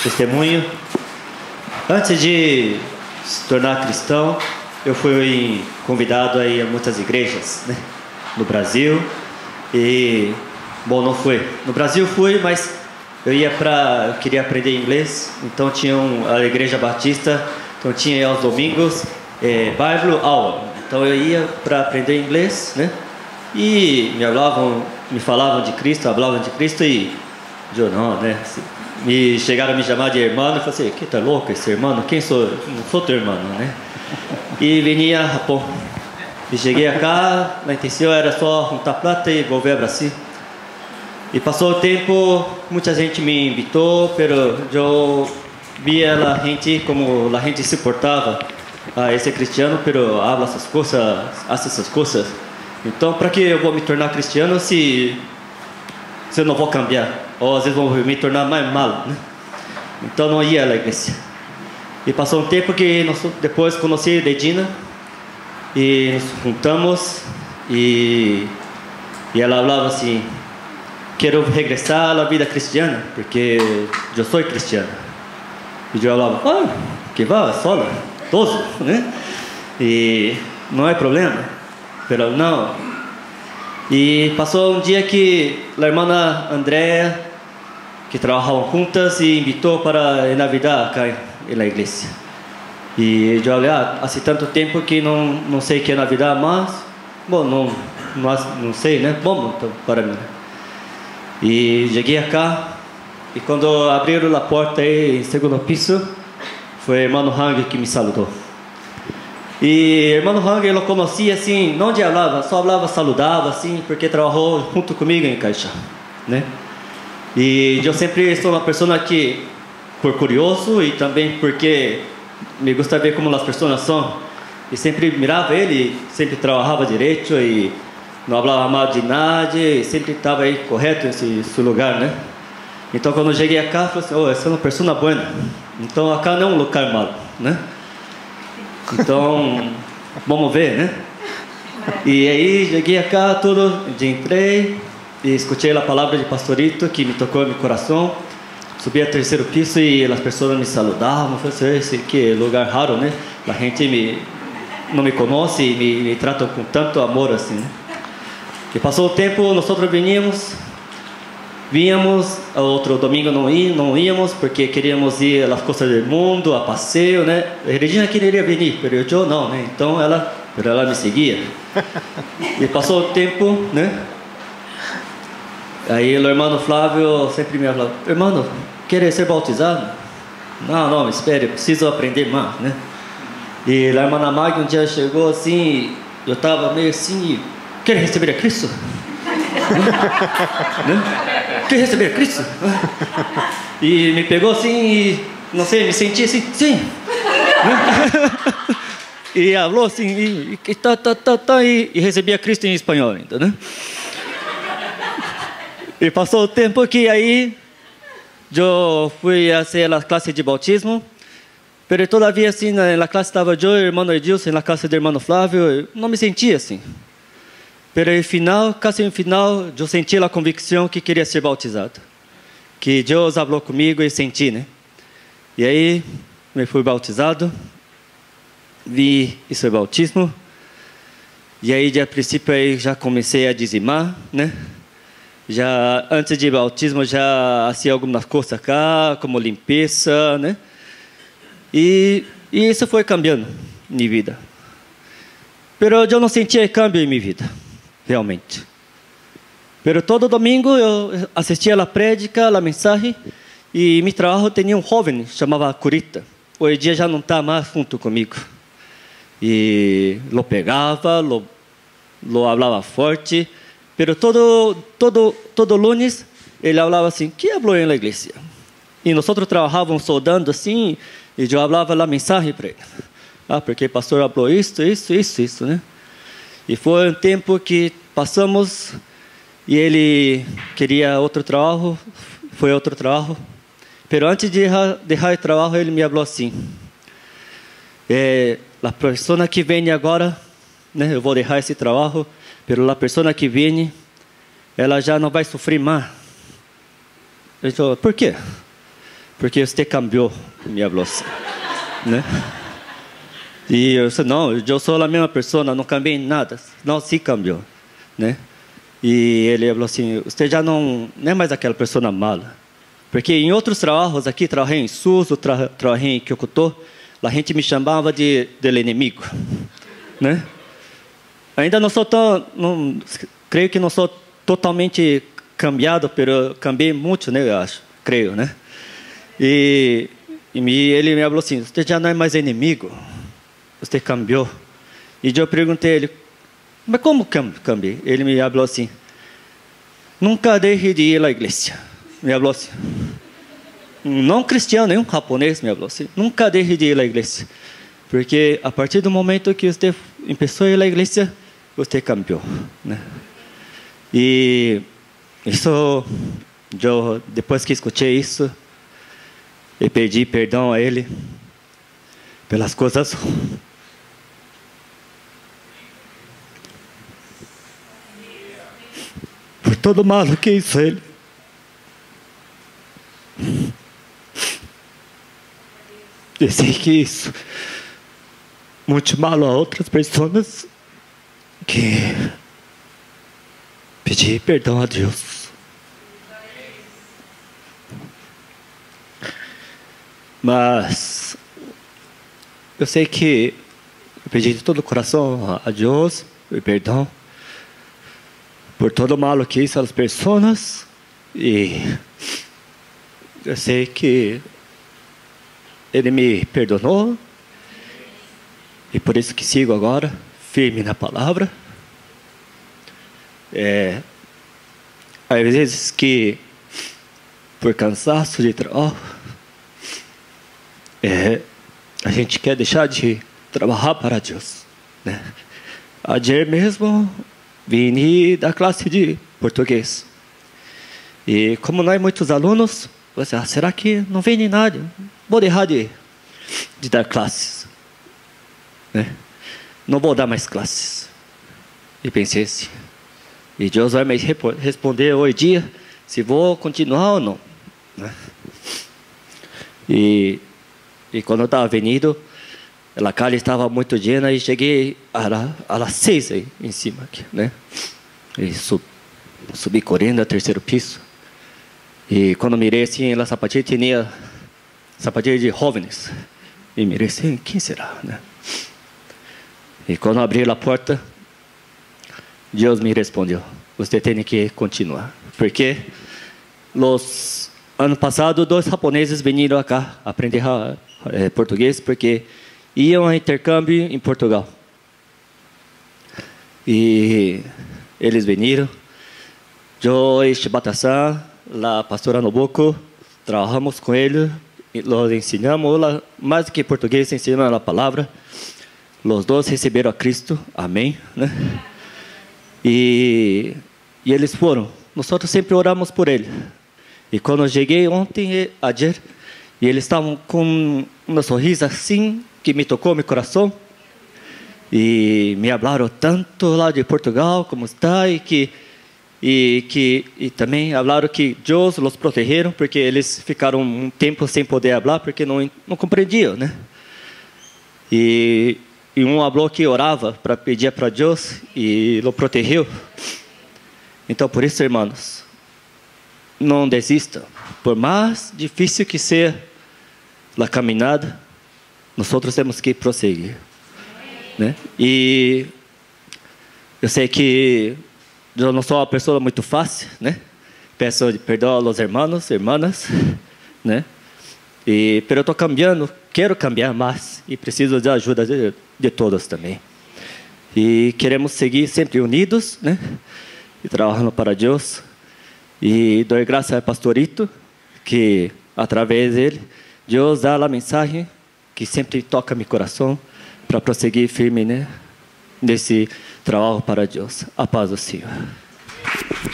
testemunho. Antes de se tornar cristão, eu fui convidado a ir a muitas igrejas, né, no Brasil. E, bom, não fui. No Brasil fui, mas eu queria aprender inglês. Então tinha a igreja batista, então tinha aos domingos Bible aula. Então eu ia para aprender inglês, né? E me falavam de Cristo, falavam de Cristo e eu não, né? Me chegaram a me chamar de irmão, eu falei assim, que tá louco esse irmão? Quem sou? Não sou teu irmão, né? E vinha Japão. E cheguei cá, a intenção era só juntar plata e volver a Brasil. E passou o tempo, muita gente me invitou, pero eu via a gente como a gente se portava. Esse cristiano, pero habla essas coisas, hace essas coisas. Então, para que eu vou me tornar cristiano se eu não vou cambiar? Ou às vezes vou me tornar mais malo, né? Então não ia à igreja. E passou um tempo que depois conheci a Dedina e nos juntamos e ela falava assim, quero regressar à vida cristiana porque eu sou cristiana. E eu falava, que vai, sola, toso, né? E não é problema, pero não. E passou um dia que a irmã Andrea, que trabalhavam juntas, e invitou para a Navidad cá na igreja. E eu falei, há tanto tempo que não sei o que é Navidad, mas, bom, não sei, né? Bom, então, para mim. E cheguei cá, e quando abriram a porta aí, em segundo piso, foi o irmão Hang que me saludou. E o irmão Hang, eu conhecia assim, não de falava, só falava, saludava assim, porque trabalhou junto comigo em Caixa, né? E eu sempre sou uma pessoa que, por curioso e também porque me gusta ver como as pessoas são, e sempre mirava ele, sempre trabalhava direito e não falava mal de nada, e sempre estava aí correto em seu lugar, né? Então quando eu cheguei cá, eu falei assim, essa é uma pessoa boa. Então cá não é um lugar malo, né? Então, vamos ver, né? E aí cheguei cá, entrei e escutei a palavra de pastorito que me tocou no meu coração. Subi ao terceiro piso e as pessoas me saludavam. Eu falei, esse que lugar raro, né? A gente não me conhece e me tratam com tanto amor assim, né? E passou o tempo, nós víamos, outro domingo não íamos porque queríamos ir às coisas do mundo, a passeio, né? A Regina queria vir, mas eu não, né? Então ela me seguia. E passou o tempo, né? Aí o irmão Flávio sempre me falava, irmão, quer ser bautizado? Não, espere, preciso aprender mais, né? E a irmã Mag um dia chegou assim, eu estava meio assim, quer receber a Cristo? Né? Quer receber a Cristo? E me pegou assim e, não sei, me senti assim, sim. E falou assim, e recebi a Cristo em espanhol ainda, né? E passou o tempo que aí eu fui a ser a classe de batismo, mas todavia assim, na classe estava eu, irmão Edilson, na classe do irmão Flávio, não me sentia assim. Pero quase no final, eu senti a convicção que queria ser bautizado. Que Deus falou comigo e senti, né? E aí, me fui bautizado, vi isso é batismo, e aí, a princípio, aí já comecei a dizimar, né? Já antes de batismo, já fazia algumas coisas cá, como limpeza, né? E isso foi cambiando minha vida. Pero eu não sentia câmbio em minha vida. Realmente. Pero todo domingo eu assistia a prédica, a mensagem, e meu trabalho tinha um jovem, chamava Curita. Hoje em dia já não está mais junto comigo. E lo pegava, lo falava forte, pero todo lunes ele falava assim, que falou na igreja? E nós trabalhávamos soldando assim, e eu falava a mensagem para ele. Porque o pastor falou isso, né? E foi um tempo que passamos e ele queria outro trabalho, foi outro trabalho. Pero antes de deixar o trabalho, ele me falou assim, a pessoa que vem agora, né, eu vou deixar esse trabalho, pero a pessoa que vem, ela já não vai sofrer mais. Eu disse, por quê? porque você cambiou, me falou assim, né? E eu disse, não, eu sou a mesma pessoa, não cambiei nada. Não, sim cambiou, né? E ele falou assim, você já não é mais aquela pessoa mala. Porque em outros trabalhos aqui, trabalhei em Suso, trabalhei em Kyokuto, a gente me chamava de inimigo, né? Ainda não sou tão, creio que não sou totalmente cambiado, mas cambiei muito, né? Eu acho, creio, né? E ele me falou assim, você já não é mais inimigo, você cambiou. E eu perguntei a ele, mas como cambiei? Ele me falou assim, nunca deixe de ir à igreja. Me falou assim, não cristiano, nenhum japonês, me falou assim, nunca deixe de ir à igreja. Porque a partir do momento que você começou a ir à igreja, você cambiou, né? E isso, eu, depois que escutei isso, eu pedi perdão a ele pelas coisas por todo o mal que hizo ele. Eu sei que isso muito mal a outras pessoas, que pedi perdão a Deus. Mas eu sei que eu pedi de todo o coração a Deus perdão por todo o mal que hizo as pessoas, e eu sei que Ele me perdonou, e por isso que sigo agora firme na palavra. Às vezes que por cansaço de trabalho, a gente quer deixar de trabalhar para Deus, né? Ayer mesmo vim da classe de português, e como não é muitos alunos, você, será que não vem nem nada? Vou deixar de dar classes, né? Não vou dar mais classes. E pensei assim, e Deus vai me responder hoje dia se vou continuar ou não, né? E quando eu estava vindo, a calle estava muito llena, e cheguei às 6 aí, em cima aqui, né? E subi correndo ao terceiro piso. E quando mirei assim, a sapatilha tinha sapatilha de jovens. E mirei assim, quem será, né? E quando abri a porta, Deus me respondeu, você tem que continuar. Porque ano passado, 2 japoneses vieram acá aprender português, porque iam a intercâmbio em Portugal. E eles vieram. Eu e Shibata-san, a pastora Nobuko, trabalhamos com ele, los ensinamos, mais que português, ensinamos a palavra. Os dois receberam a Cristo, amém, né? E eles foram. Nós sempre oramos por ele. E quando eu cheguei ontem, ayer, e eles estavam com uma sorriso assim, que me tocou meu coração. E me falaram tanto lá de Portugal, como está, e também falaram que Deus os protegeram, porque eles ficaram um tempo sem poder falar, porque não compreendiam, né? E um falou que orava para pedir para Deus, e o protegeu. Então, por isso, irmãos, não desistam. Por mais difícil que seja a caminhada, nós temos que prosseguir, né? E eu sei que eu não sou uma pessoa muito fácil, né? Peço perdão aos irmãos, irmãs, né? Pero eu estou cambiando, quero cambiar mais, e preciso da ajuda de todos também. E queremos seguir sempre unidos, né? E trabalhando para Deus. E dou graças ao pastorito, que através dele, Deus dá a mensagem que sempre toca meu coração para prosseguir firme, né? Nesse trabalho para Deus. A paz do Senhor.